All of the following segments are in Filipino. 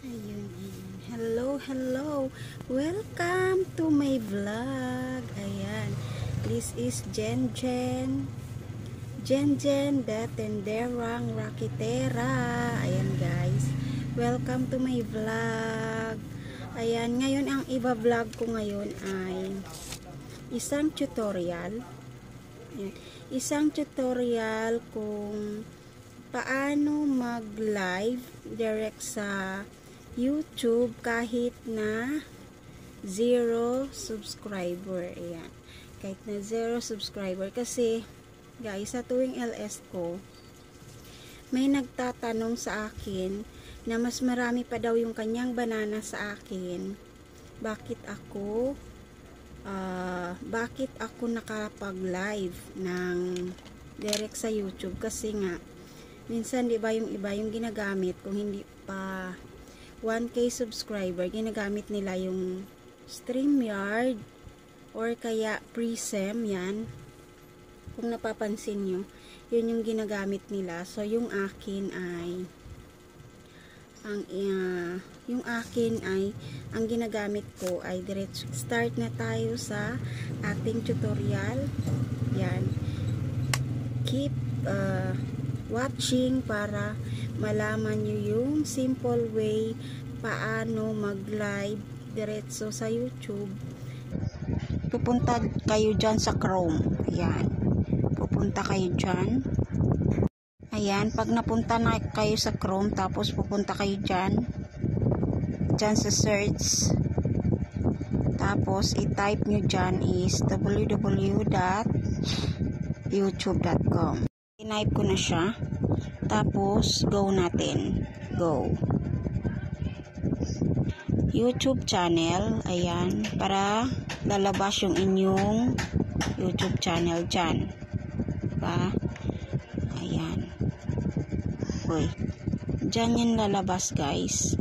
Ayun, ayun. Hello, hello. Welcome to my vlog. Ayan. This is Jen Jen. Jen Jen, the tenderang rakitera. Ayan guys. Welcome to my vlog. Ayan, ngayon ang iba-vlog ko ngayon ay isang tutorial. Ayan. Isang tutorial kung paano mag-live direct sa YouTube kahit na 0 subscriber. Ayan. Kahit na 0 subscriber. Kasi, guys, sa tuwing LS ko, may nagtatanong sa akin na mas marami pa daw yung kanyang banana sa akin. Bakit ako nakapag-live ng direct sa YouTube? Kasi nga, minsan di ba yung iba yung ginagamit kung hindi pa 1K subscriber, ginagamit nila yung StreamYard or kaya Presem, yan. Kung napapansin nyo, yun yung ginagamit nila. So, yung akin ay ang ginagamit ko ay diretso. Start na tayo sa ating tutorial. Yan. Keep watching para malaman nyo yung simple way paano mag-live diretso sa YouTube. Pupunta kayo dyan sa Chrome. Ayan. Pupunta kayo dyan. Ayan. Pag napunta na kayo sa Chrome, tapos pupunta kayo dyan. Dyan sa search. Tapos, i-type nyo dyan is www.youtube.com. Type ko na siya. Tapos, go natin. Go. YouTube channel. Ayan. Para lalabas yung inyong YouTube channel dyan. Diba? Ayan. Uy. Dyan yan lalabas, guys.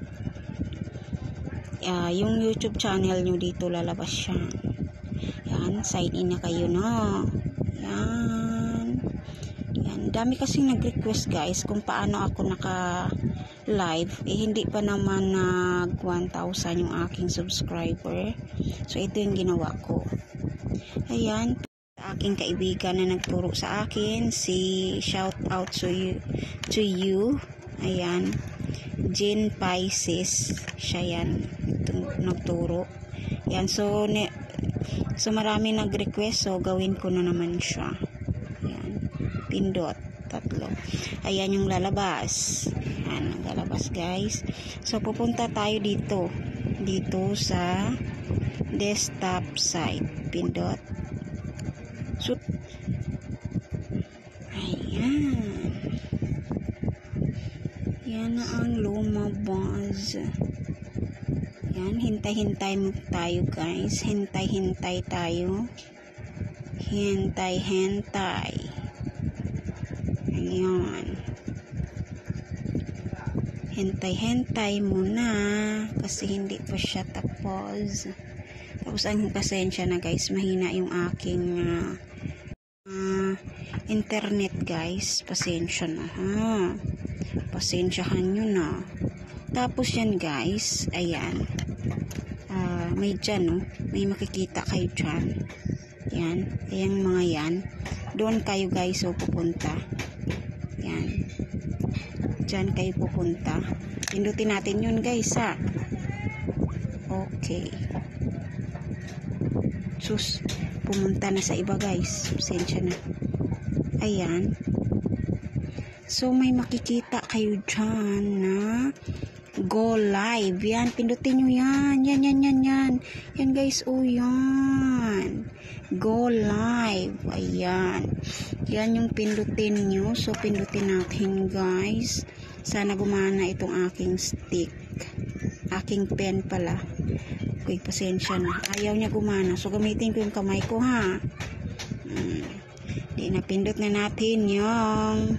Yung YouTube channel nyo dito lalabas siya. Ayan. Sign in na kayo na. Ayan. Dami kasing nag-request guys kung paano ako naka-live. Hindi pa naman nag 1,000 yung aking subscriber. So, ito yung ginawa ko. Ayan. Aking kaibigan na nagturo sa akin. Shout out to you. Ayan. Jean Pisces. Siya yan. Nagturo. Ayan. So marami nag-request. So, gawin ko na naman siya. Pindot, 3. Ayan yung lalabas. Ayan, lalabas guys. So, pupunta tayo dito. Dito sa desktop site. Pindot. So, ayan. Yan na ang lumabas. Ayan, hintay-hintay mo tayo guys. Hintay-hintay tayo. Hintay-hintay. Ayan. Hintay-hintay muna kasi hindi pa siya tapos. Tapos ang pasensya na guys, mahina yung aking internet guys. Pasensya na ha. Pasensyahan nyo na. Tapos yan guys, ayan. May dyan no. May makikita kayo dyan. Yan. Ayan mga yan. Doon kayo guys so pupunta. Yan. Diyan kayo pupunta. Pindutin natin yun guys ha. Okay. Sus. Pumunta na sa iba guys. Pasensya na. Ayan. So may makikita kayo dyan na go live. Yan. Pindutin nyo yan. Yan. Yan guys. Oh yan. Go live. Ayan. Yan yung pindutin nyo. So, pindutin natin guys. Sana gumana itong aking stick. Aking pen pala. Okay, pasensya na. Ayaw niya gumana. So, gamitin ko yung kamay ko ha. Di napindot na natin yung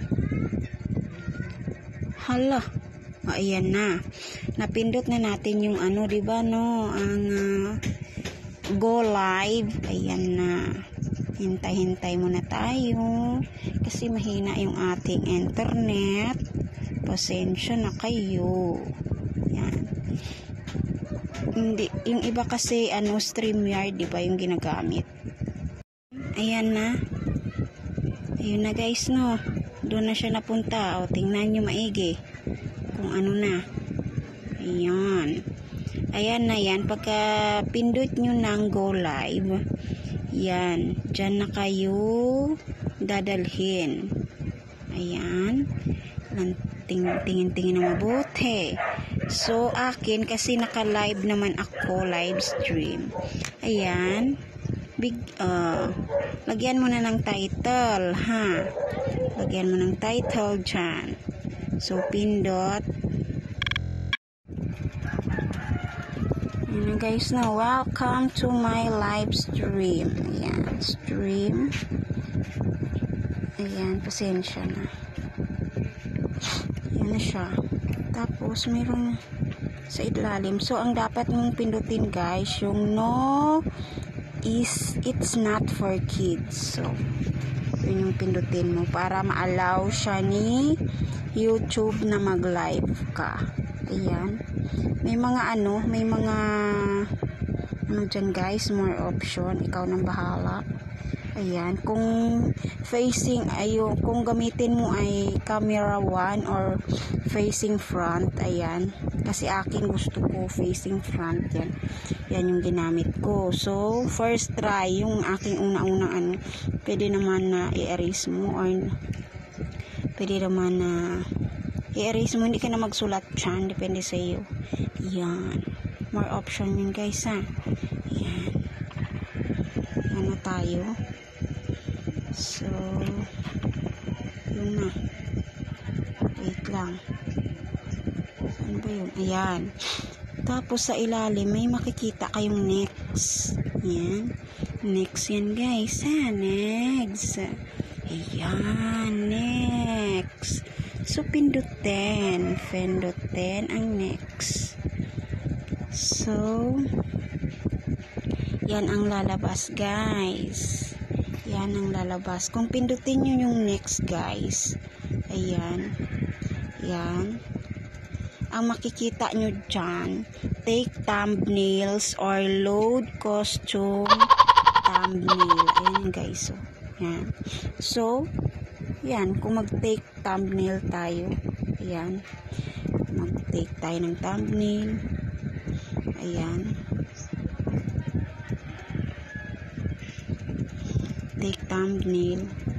hala. Ayan na. Napindot na natin yung ano, diba no? Ang go live. Ayan na. Hintay-hintay muna tayo kasi mahina yung ating internet. Pasensya na kayo. Yan. Hindi, yung iba kasi StreamYard, di ba, yung ginagamit. Ayan na. Ayun na guys, no. Doon na siya napunta. O, tingnan nyo maigi kung ano na. Ayan. Ayan na yan. Pagka pindot nyo ng go live, yan. Diyan na kayo dadalhin. Ayan. Tingin-tingin na mabuti. So, akin, kasi naka-live naman ako, live stream. Ayan. Lagyan mo na ng title, ha? Lagyan mo ng title dyan. So, pindot. Ayan guys, na welcome to my live stream. Ayan, stream. Ayan, pasensya na. Ayan na siya. Tapos, mayroon sa ilalim. So, ang dapat mong pindutin guys, yung no is it's not for kids. So, yun yung pindutin mo para ma-allow siya ni YouTube na mag-live ka. Ayan. May mga dyan guys, more option. Ikaw nang bahala. Ayan. Kung kung gamitin mo ay camera 1 or facing front, ayan. Kasi akin gusto ko facing front, yan. Yan yung ginamit ko. So, first try, yung aking unang pwede naman na i-erase mo or pwede naman na i-erase mo, hindi ka na magsulat dyan, depende sa iyo. Yan. More option yun guys, ha. Yan. Yan na tayo. So, yun na. Wait lang. Saan ba yun? Ayan. Tapos sa ilalim, may makikita kayong next. Yan. Next yan guys, ha. Next. Ayan. Next. So, pindutin. Pindutin ang next. So, yan ang lalabas guys. Yan ang lalabas. Kung pindutin nyo yung next guys, ayan, yan, ang makikita nyo dyan, take thumbnails or load costume thumbnail. Ayan guys, so, yan. So, yan, kung mag-take thumbnail tayo, ayan, mag-take tayo ng thumbnail, ayan, take thumbnail.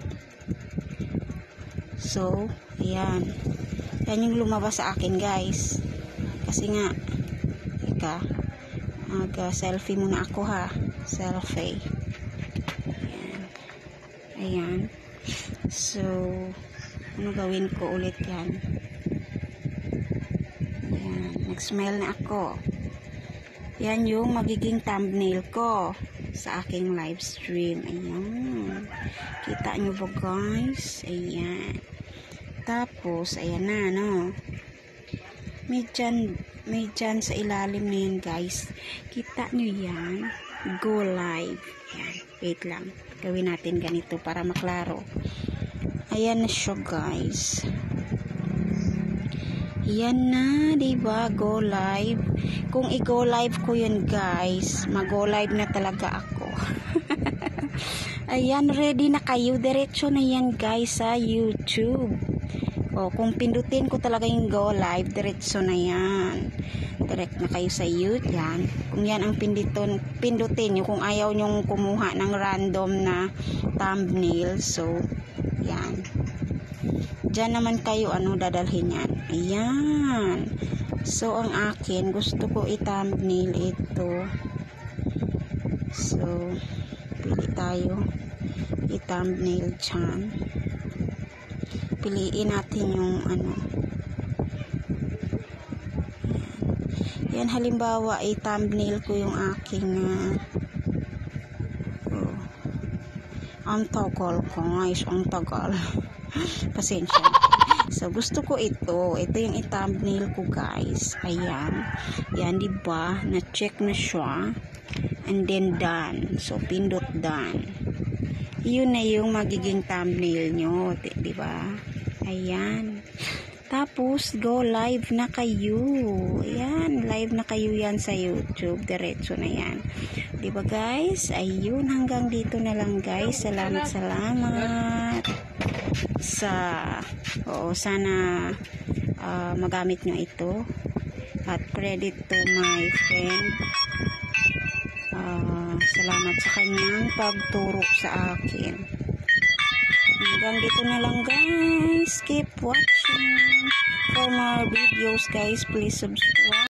So, ayan. Yan yung lumabas sa akin, guys. Kasi nga, mag-selfie muna ako, ha. Selfie. Ayan. Ayan. So, ano gawin ko ulit yan? Ayan. Nag-smile na ako. Yan yung magiging thumbnail ko sa aking live stream. Ayan. Kita nyo ba guys? Ayan. Tapos, ayan na, no? May dyan sa ilalim na yan guys. Kita nyo yan. Go live. Ayan. Wait lang. Gawin natin ganito para maklaro. Ayan na siya guys. Yan na, diba? Go live. Kung i-go live ko yun guys, mag-go live na talaga ako. Ayan, ready na kayo. Diretso na yan guys sa YouTube. O, kung pindutin ko talaga yung go live, diretso na yan. Direct na kayo sa YouTube. Yan. Kung yan ang pindutin nyo, kung ayaw nyong kumuha ng random na thumbnail, so, yan. Diyan naman kayo, dadalhin yan. Ayan. So, ang akin, gusto ko i-thumbnail ito. So, pili tayo. I-thumbnail dyan. Piliin natin yung Yan, halimbawa, i-thumbnail ko yung aking ang tagal ko guys, ang tagal. Pasensya. So, gusto ko ito. Ito yung i-thumbnail ko guys. Ayan. Yan, diba? Na-check na siya. And then, done. So, pindot done. Yun na yung magiging thumbnail nyo. Diba? Ayan. Tapos, go live na kayo. Ayan, live na kayo yan sa YouTube. Diretso na yan. Diba guys? Ayun, hanggang dito na lang guys. Salamat sana magamit nyo ito. At credit to my friend. Salamat sa kanyang pagturo sa akin. Hanggang dito na lang guys. Keep watching for more videos guys. Please subscribe.